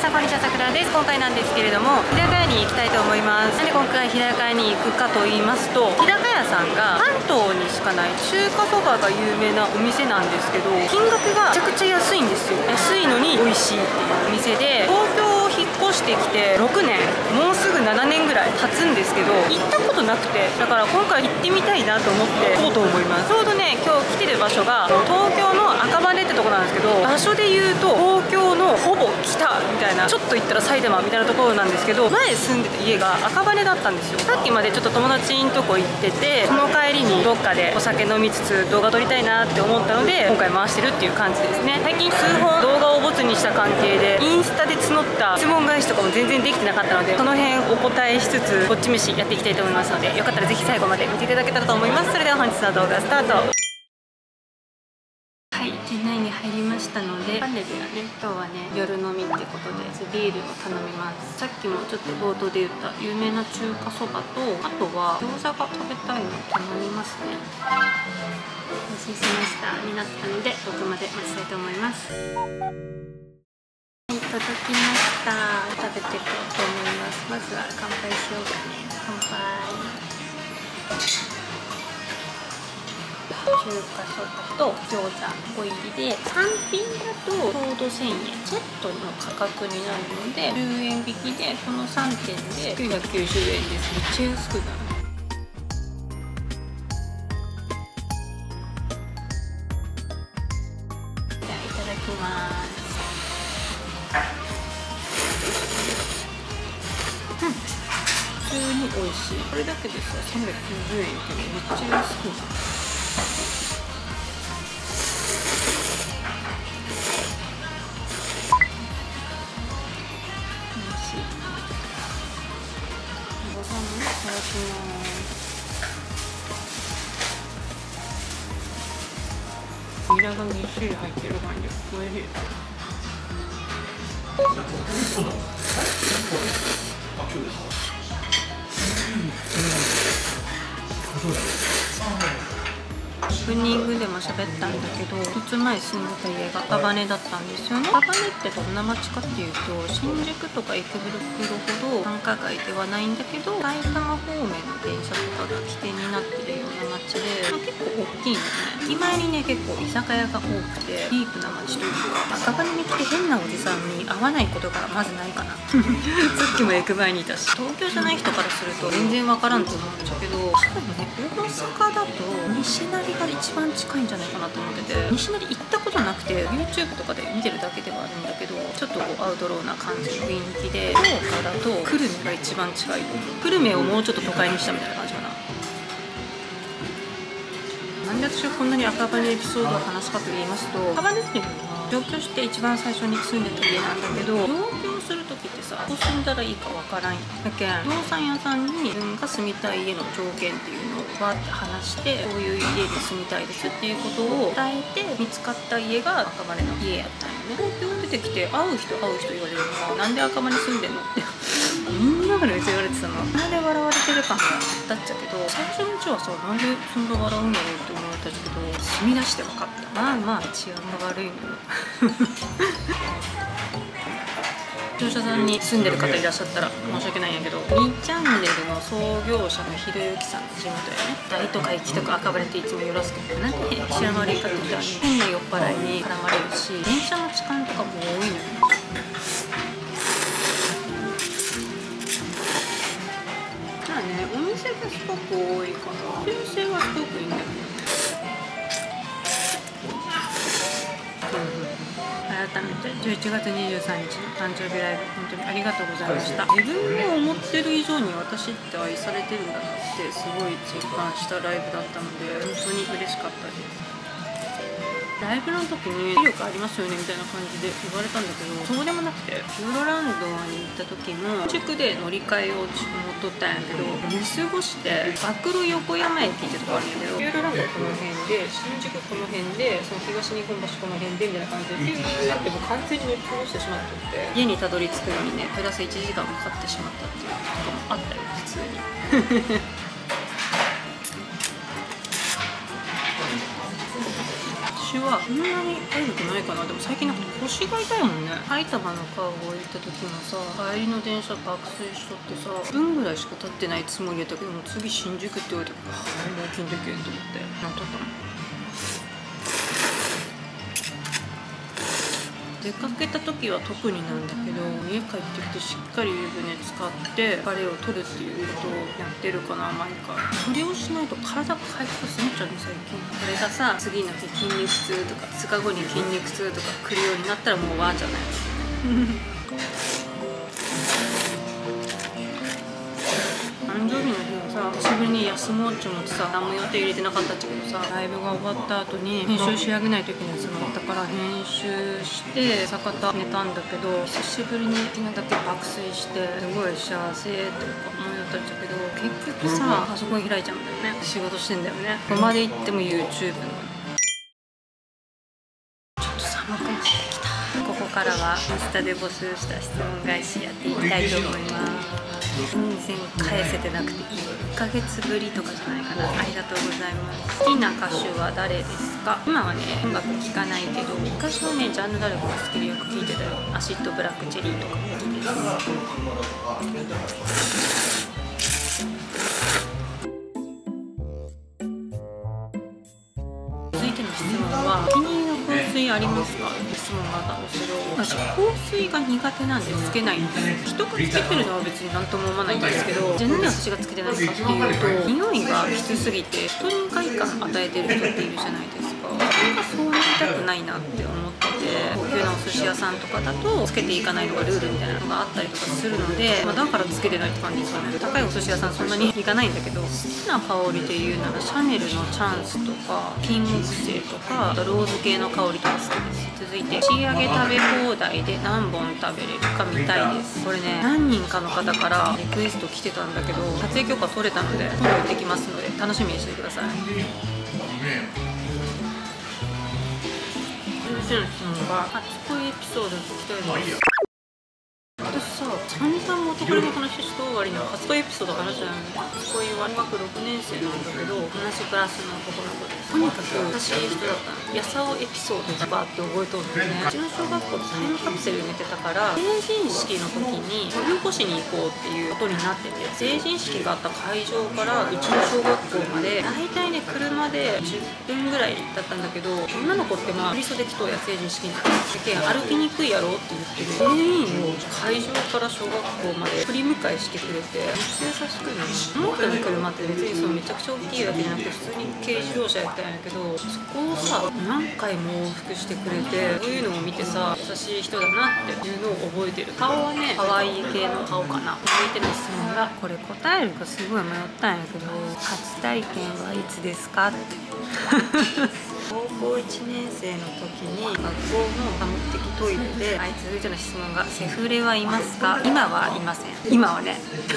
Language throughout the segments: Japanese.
さんこんにちは、さくらです。今回なんですけれども、日高屋に行きたいと思います。なんで今回日高屋に行くかと言いますと、日高屋さんが関東にしかない中華そばが有名なお店なんですけど、金額がめちゃくちゃ安いんですよ。安いのに美味しいっていうお店で、東京引っ越してきて6年、もうすぐ7年ぐらい経つんですけど、行ったことなくて、だから今回行ってみたいなと思って行こうと思います。ちょうどね、今日来てる場所が東京の赤羽ってとこなんですけど、場所で言うと東京のほぼ北みたいな、ちょっと行ったら埼玉みたいなところなんですけど、前住んでた家が赤羽だったんですよ。さっきまでちょっと友達んとこ行ってて、その帰りにどっかでお酒飲みつつ動画撮りたいなって思ったので、今回回してるっていう感じですね。最近数本動画をボツにした関係で、インスタで募った質問返しとかも全然できてなかったので、その辺お答えしつつこっち飯やっていきたいと思いますので、よかったらぜひ最後まで見ていただけたらと思います。それでは本日の動画スタート。はい、店内に入りましたので、パネルがね、今日はね、夜飲みってことでビールを頼みます。さっきもちょっと冒頭で言った有名な中華そばと、あとは餃子が食べたいのを頼みますね。お待たせしましたになったので、僕まで待ちたいと思います。はい、届きました。食べていこうと思います。まずは乾杯しようかね。乾杯。中華そばと餃子5入りで、単品だとちょうど1000円、セットの価格になるので10円引きで、この3点で990円です。めっちゃ安くなる。じゃあいただきます。普通に美味しい。これだけでさ390円ってめっちゃ安くなる。ニラが2種類入ってる感じ。おいしい。オープニングでも喋ったんだけど、1つ前住んでた家が赤羽だったんですよね。赤羽ってどんな街かっていうと、新宿とか池袋ほど繁華街ではないんだけど、埼玉方面の電車とかが起点になってるような街で、結構大きいのね。駅前にね、結構居酒屋が多くてディープな街というか、赤羽に来て変なおじさんに会わないことがまずないかな。さっきも駅前にいたし、東京じゃない人からすると全然わからんと思うんだけど、多分ね、大阪だと西成が一番近いんじゃないかなと思ってて、西成行ったことなくて YouTube とかで見てるだけではあるんだけど、ちょっとこうアウトローな感じの雰囲気で、福岡だと久留米が一番近いと思う。久留米をもうちょっと都会にしたみたいな感じかな。なんで私がこんなに赤羽エピソードを話すかと言いますと、赤羽っていうのは上京して一番最初に住んでた家なんだけど、上京する時ってさ、どう住んだらいいかわからんやん。だけん不動産屋さんに自分が住みたい家の条件っていうのをバーって話して、こういう家に住みたいですっていうことを伝えて、見つかった家が赤羽の家やったんよね。東京出てきて会う人言われるのが、なんで赤羽に住んでんのってみんなからめっちゃ言われてたの。なんで笑われてる感があったっちゃけど、最初のうちはさ、なんでそんな笑うんだろうって思ったけど、住み出して分かった。まあまあ治安が悪いのよ。視聴者さんに住んでる方いらっしゃったら申し訳ないんやけど、2チャンネルの創業者のひろゆきさんの地元やね。大とか駅とか赤羽っていつもよろしくて、なんで治安悪いかって言ったら、変な酔っ払いに絡まれるし、電車の時間とかも多いのよ。まあね、お店がすごく多いから修正はすごくいいんだけど、改めて11月23日の誕生日ライブ、本当にありがとうございました。自分が思ってる以上に私って愛されてるんだなってすごい実感したライブだったので、本当に嬉しかったです。ライブの時に威力ありますよねみたいな感じで言われたんだけど、そうでもなくて、ピューロランドに行った時も新宿で乗り換えを持っとったんやけど、見過ごして暴露横山駅ってとこあるんやけど、ピューロランドこの辺で、新宿この辺で、その東日本橋この辺でみたいな感じでピューってもう完全に乗り過ごしてしまっとって、家にたどり着くのにね、プラス1時間かかってしまったっていうこともあったよ、普通に。手話はそんなに体力ないかな。でも最近なんか腰が痛いもんね。埼玉の川を降りた時もさ、帰りの電車爆睡しとってさ、分ぐらいしか経ってないつもりやったけども、次新宿って言われたから、もう起きんとけんと思ってなんとったの。出かけた時は特になんだけど、家帰ってきてしっかり湯船使って疲れを取るっていうことをやってるかな、毎回。それをしないと体が回復するんちゃうね、最近。これがさ、次の日筋肉痛とか2日後に筋肉痛とか来るようになったらもうわーじゃない誕生日の日はさ、久しぶりに休もうって思ってさ、何も予定入れてなかったっちゃけどさ、ライブが終わった後に編集仕上げないといけないやつがあったから編集して朝方寝たんだけど、久しぶりに昨日だけ爆睡してすごい幸せって思いだったっちゃけど、結局さパソコン開いちゃうんだよね。仕事してんだよね。ここまで行っても YouTube のちょっと寒くなってきた。ここからはインスタで募集した質問返しやっていきたいと思います。全然返せてなくて1ヶ月ぶりとかじゃないかな。ありがとうございます。好きな歌手は誰ですか？今はね音楽聴かないけど、昔はねジャンヌ・ダルクが好きでよく聴いてたよ。アシッド・ブラック・チェリーとか好きです。続いての質問は、お気に入りの香水ありますか？質問があったんですけど、私香水が苦手なんでつけないんです。人がつけてるのは別に何とも思わないんですけど、じゃあなんで私がつけてないのかっていうと、匂いがきつすぎて人に快感与えてる人っているじゃないですか。私がそうなりたくないなって思ってて、高級なお寿司屋さんとかだとつけていかないのがルールみたいなのがあったりとかするので、だからつけてないって感じですよね。高いお寿司屋さんそんなに行かないんだけど、好きな香りで言うならシャネルのチャンスとか金木犀とか、あとローズ系の香りとか好きです。続いて仕上げ食べ放題で何本食べれるか見たいです。これね、何人かの方からリクエスト来てたんだけど、撮影許可取れたので今度行ってきますので楽しみにしてください。続いての質問が、初恋エピソード聞きたいです。私さ、散々元彼の話した終わりの初恋エピソード話したよね。初恋は小学6年生なんだけど、同じクラスの男の子です。とにかく優しい人だったの。やさおエピソードとかって覚えとるんだよね。うちの小学校タイムカプセル埋めてたから、成人式の時に掘り起こしに行こうっていうことになってて、成人式があった会場からうちの小学校まで大体ね車で10分ぐらいだったんだけど、女の子って振り袖着とうや成人式に世間歩きにくいやろって言ってる全員を会場から小学校まで振り迎えしてくれて、めっちゃ優しくね。その人の車って別にめちゃくちゃ大きいわけじゃなくて普通に軽自動車やったんやけど、そこをさ何回も往復してくれて、そういうのを見てさ優しい人だなっていうのを覚えてる。顔はね可愛い系の顔かな。続いての質問が、これ答えるかすごい迷ったんやけど、初体験はいつですかって高校1年生の時に学校の多目的トイレで、続いての質問が、セフレはいますか？今はいません。今はね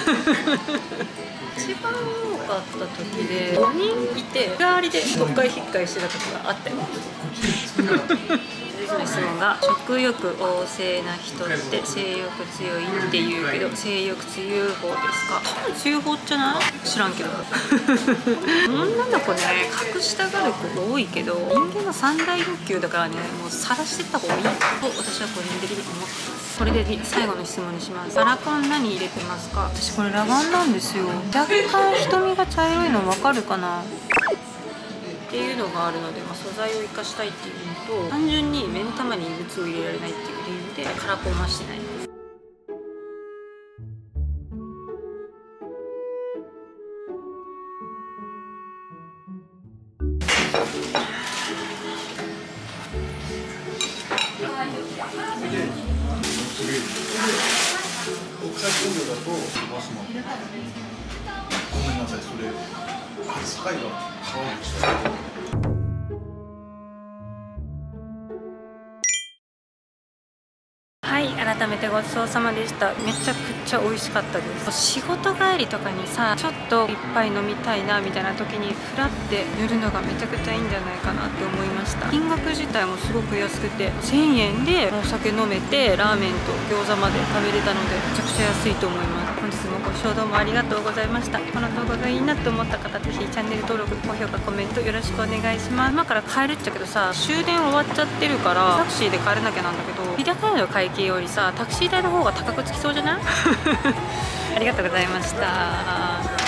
一番多かった時で5人いて、日替わりで特会引っかえしてた時があったよ続いての質問が、食欲旺盛な人って性欲強いって言うけど性欲強い方ですか？多分強い方じゃない？知らんけど女の子ね隠したがる子が多いけど、人間の三大欲求だからね、もう晒してった方がいいと私は個人的に思ってます。これで最後の質問にします。ララコン何入れてますか？私これ裸眼なんですよ。若干瞳が茶色いの分かるかなっていうのがあるので、素材を生かしたいっていうのと、単純に目ん玉に異物を入れられないっていう理由でカラコンはしてないです。 国際工業だと飛ばすの。ごめんなさい、それ扱いが変わるんですよ。 はい、 改めてごちそうさまでした。めちゃくちゃ美味しかったです。仕事帰りとかにさ、ちょっと一杯飲みたいなみたいな時にフラって塗るのがめちゃくちゃいいんじゃないかなって思いました。金額自体もすごく安くて1000円でお酒飲めてラーメンと餃子まで食べれたのでめちゃくちゃ安いと思います。本日もご視聴どうもありがとうございました。この動画がいいなと思った方、ぜひチャンネル登録、高評価、コメントよろしくお願いします。今から帰るっちゃけどさ、終電終わっちゃってるからタクシーで帰らなきゃなんだけど、日高屋の会計よりさタクシー代の方が高くつきそうじゃないありがとうございました。